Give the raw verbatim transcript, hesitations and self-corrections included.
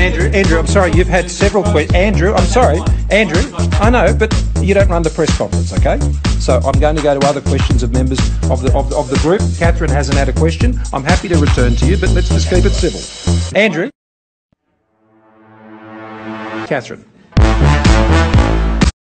Andrew, Andrew, I'm sorry, you've had several questions. Andrew, I'm sorry, Andrew, I know, but you don't run the press conference, okay? So I'm going to go to other questions of members of the, of the, of the group. Katherine hasn't had a question. I'm happy to return to you, but let's just keep it civil. Andrew. Katherine.